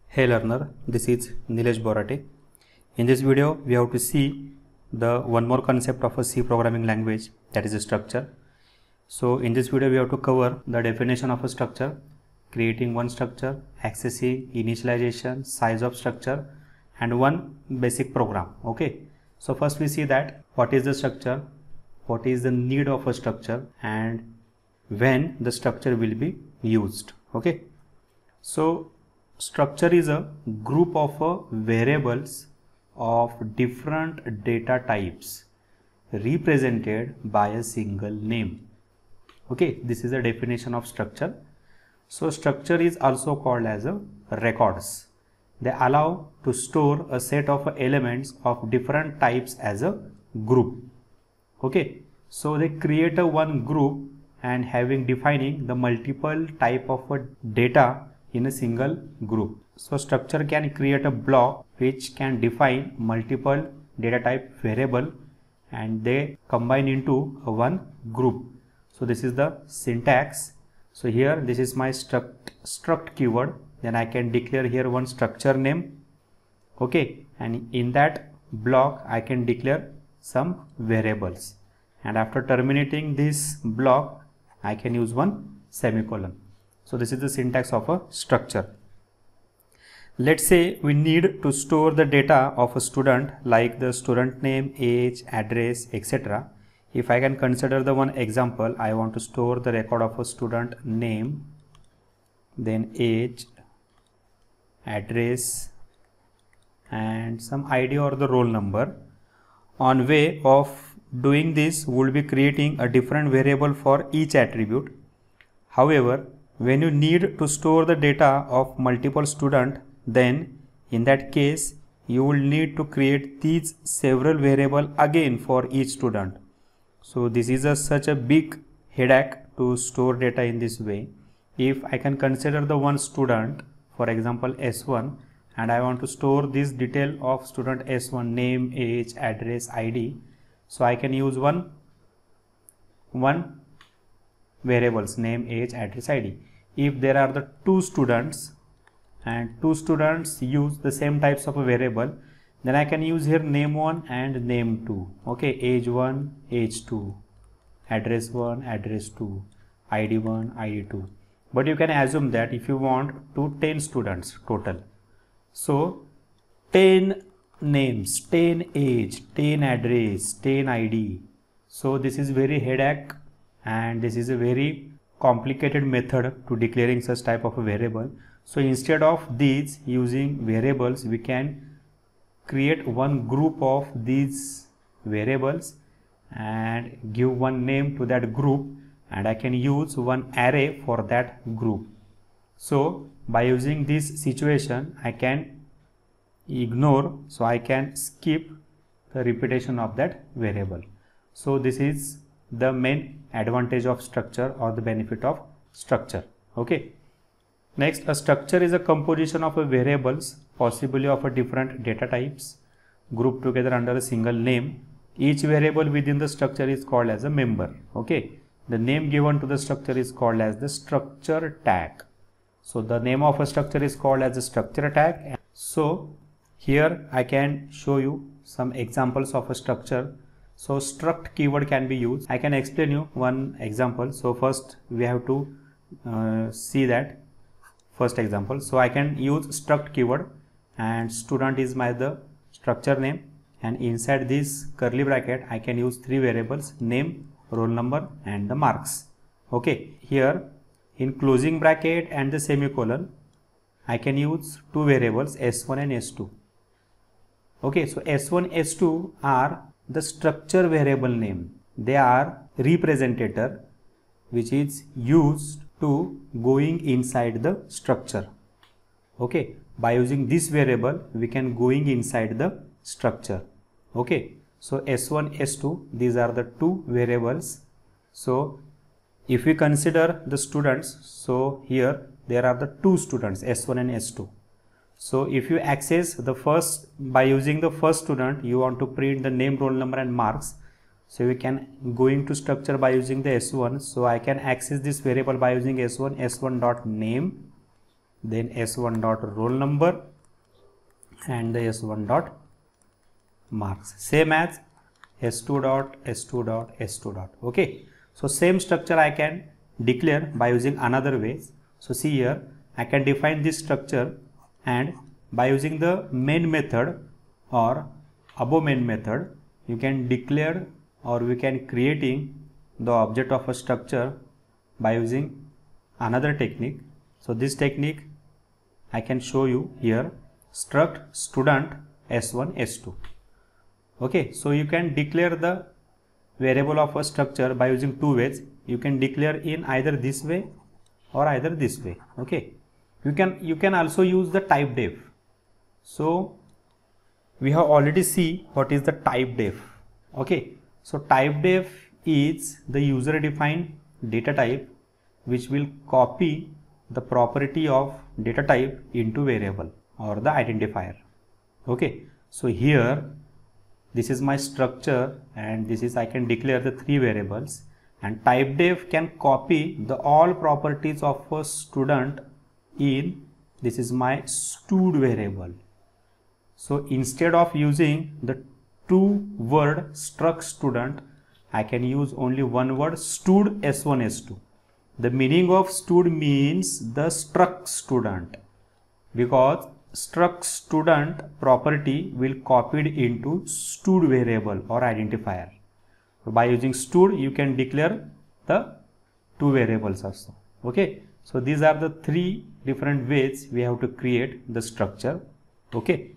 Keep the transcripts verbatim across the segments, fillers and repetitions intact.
Hey learner, this is Nilesh Borate. In this video, we have to see the one more concept of a C programming language, that is a structure. So in this video, we have to cover the definition of a structure, creating one structure, accessing, initialization, size of structure, and one basic program. Okay. So first we see that what is the structure, what is the need of a structure, and when the structure will be used. Okay. So structure is a group of uh, variables of different data types represented by a single name. Okay, this is a definition of structure. So structure is also called as a records. They allow to store a set of elements of different types as a group. Okay, so they create a one group and having defining the multiple type of a data in a single group. So structure can create a block which can define multiple data type variable and they combine into a one group. So this is the syntax. So here this is my struct struct keyword, then I can declare here one structure name. Okay, and in that block I can declare some variables, and after terminating this block I can use one semicolon. So this is the syntax of a structure. Let's say we need to store the data of a student like the student name, age, address, et cetera. If I can consider the one example, I want to store the record of a student name, then age, address, and some I D or the roll number. On way of doing this, we'll be creating a different variable for each attribute. However, when you need to store the data of multiple students, then in that case you will need to create these several variables again for each student. So this is a, such a big headache to store data in this way. If I can consider the one student, for example S one, and I want to store this detail of student S one, name, age, address, I D, so I can use one one variables, name, age, address, I D. If there are the two students and two students use the same types of a variable, then I can use here name one and name two. Okay, age one, age two, address one, address two, I D one, I D two. But you can assume that if you want to ten students total, so ten names, ten age, ten address, ten I D. So this is very headache and this is a very complicated method to declaring such type of a variable. So instead of these using variables, we can create one group of these variables and give one name to that group, and I can use one array for that group. So by using this situation I can ignore, so I can skip the repetition of that variable. So this is the main advantage of structure or the benefit of structure. Okay. Next, a structure is a composition of a variables, possibly of a different data types, grouped together under a single name. Each variable within the structure is called as a member. Okay. The name given to the structure is called as the structure tag. So the name of a structure is called as a structure tag. So here I can show you some examples of a structure. So struct keyword can be used. I can explain you one example. So first we have to uh, see that first example. So I can use struct keyword and student is my the structure name, and inside this curly bracket I can use three variables, name, roll number, and the marks. Okay, here in closing bracket and the semicolon I can use two variables S one and S two. Okay, so S one, S two are the structure variable name. They are representator which is used to going inside the structure. Okay, by using this variable we can going inside the structure. Okay, so S one, S two, these are the two variables. So if we consider the students, so here there are the two students S one and S two. So if you access the first, by using the first student you want to print the name, roll number, and marks. So we can go into structure by using the S one. So I can access this variable by using S one, S one dot name, then S one dot roll number, and the S one dot marks, same as S two dot S two dot S two dot. Okay, so same structure I can declare by using another way. So see here, I can define this structure, and by using the main method or above main method, you can declare or we can creating the object of a structure by using another technique. So this technique I can show you here, struct student S one S two. Okay, so you can declare the variable of a structure by using two ways. You can declare in either this way or either this way. Okay, you can you can also use the type def. So we have already see what is the type def. Okay, so type def is the user defined data type which will copy the property of data type into variable or the identifier. Okay, so here this is my structure, and this is I can declare the three variables, and type def can copy the all properties of a student in this is my stud variable. So instead of using the two word struct student, I can use only one word stud S one S two. The meaning of stud means the struct student, because struct student property will copied into stud variable or identifier. So by using stud, you can declare the two variables also. Okay, so these are the three different ways we have to create the structure. Okay,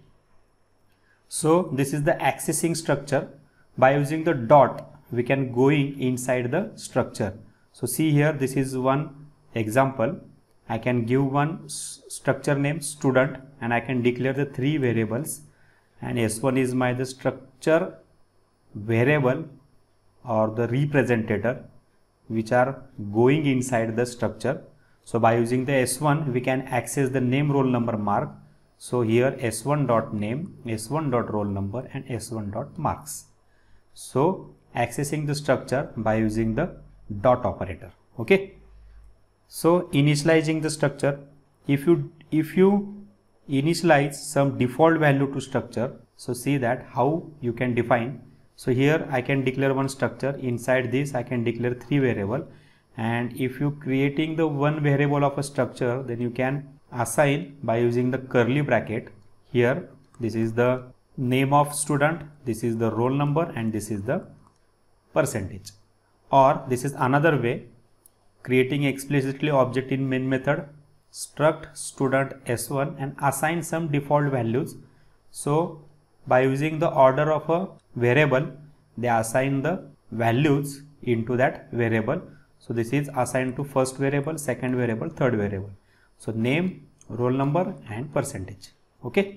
so this is the accessing structure. By using the dot, we can going inside the structure. So see here, this is one example. I can give one structure name student, and I can declare the three variables, and S one is my the structure variable or the representative which are going inside the structure. So by using the S one, we can access the name, roll number, mark. So here S one dot name, S one dot roll number, and S one dot marks. So accessing the structure by using the dot operator. Okay, so initializing the structure, if you if you initialize some default value to structure, so see that how you can define. So here I can declare one structure. Inside this I can declare three variable, and if you creating the one variable of a structure, then you can assign by using the curly bracket. Here this is the name of student, this is the roll number, and this is the percentage. Or this is another way, creating explicitly object in main method, struct student S one and assign some default values. So by using the order of a variable, they assign the values into that variable. So this is assigned to first variable, second variable, third variable. So name, roll number, and percentage. Okay,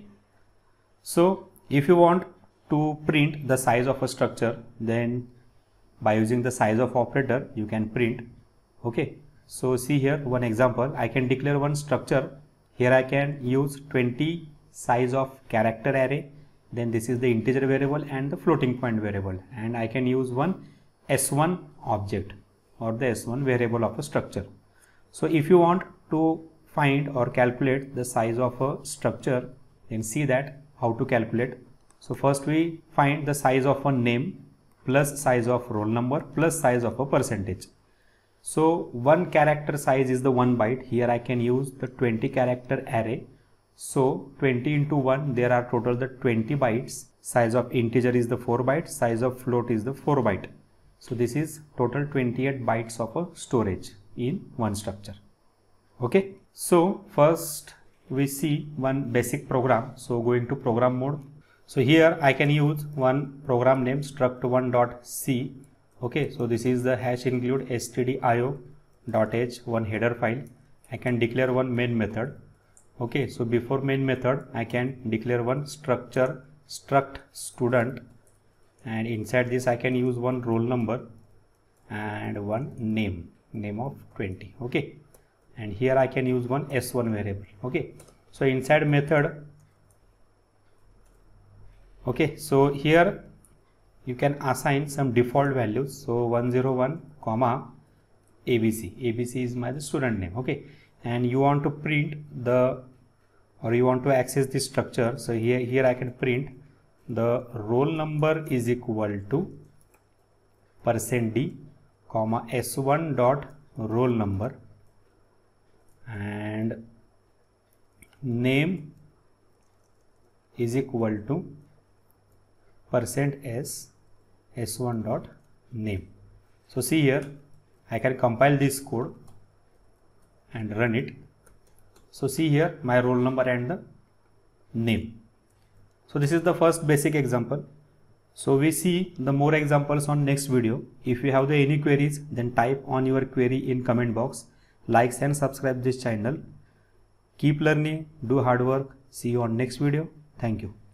so if you want to print the size of a structure, then by using the size of operator you can print. Okay, so see here one example. I can declare one structure. Here I can use twenty size of character array, then this is the integer variable and the floating point variable, and I can use one S one object or the S one variable of a structure. So if you want to find or calculate the size of a structure, then see that how to calculate. So first we find the size of a name plus size of roll number plus size of a percentage. So one character size is the one byte. Here I can use the twenty character array. So twenty into one, there are total the twenty bytes. Size of integer is the four bytes. Size of float is the four byte. So this is total twenty-eight bytes of a storage in one structure. Okay. So first we see one basic program. So going to program mode. So here I can use one program name struct one dot c. Okay, so this is the hash include stdio dot h, one header file. I can declare one main method. Okay, so before main method I can declare one structure struct student, and inside this I can use one roll number and one name, name of twenty. Okay, and here I can use one S one variable. Okay, so inside method, okay, so here you can assign some default values. So one zero one comma abc, abc is my the student name. Okay, and you want to print the or you want to access the structure. So here here I can print the roll number is equal to percent d comma s one dot roll number and name is equal to percent s s one dot name. So see here, I can compile this code and run it. So see here my roll number and the name. So this is the first basic example. So we see the more examples on next video. If you have the any queries, then type on your query in comment box. Like and subscribe this channel. Keep learning, do hard work. See you on next video. Thank you.